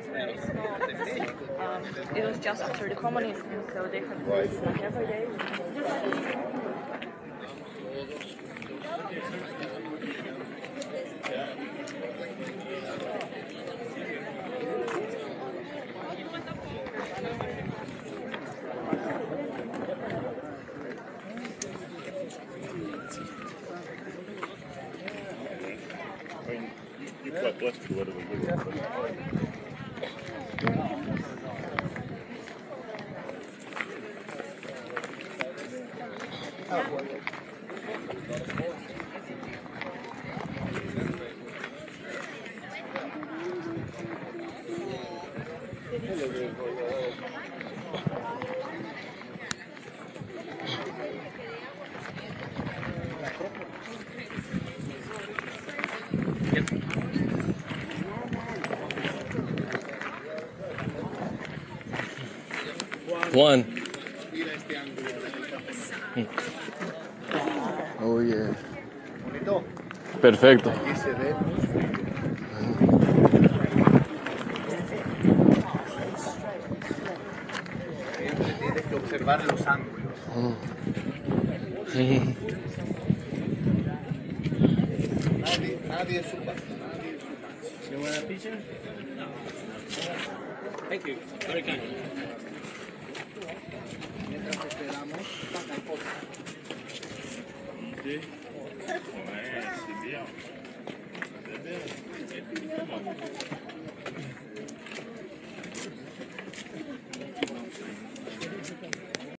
It was just after the communism, so they had this like every day. I mean, you're quite blessed with the weather we've got. One. Oh yeah. Perfecto. Tienes que observar los ángulos. Nadie es su paso. You want a picture? Thank you. Very kind. Mientras esperamos, pasa el foto. Sí. Come on.